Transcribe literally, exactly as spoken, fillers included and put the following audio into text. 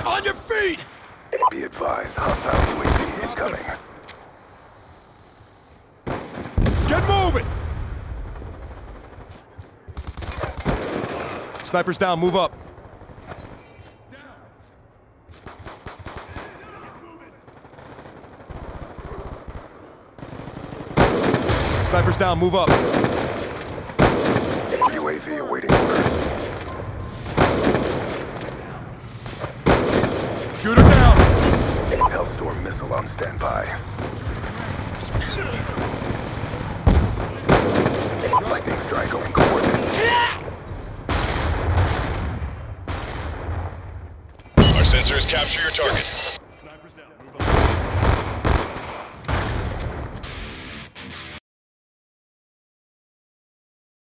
On your feet! Be advised, hostile U A V incoming. Get moving! Sniper's down, move up. Sniper's down, move up. U A V awaiting orders. Shoot her down! Hellstorm missile on standby. Lightning strike on coordinates. Our sensors capture your target.